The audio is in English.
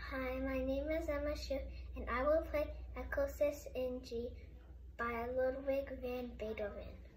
Hi, my name is Emma Shu, and I will play Ecosys in G by Ludwig van Beethoven.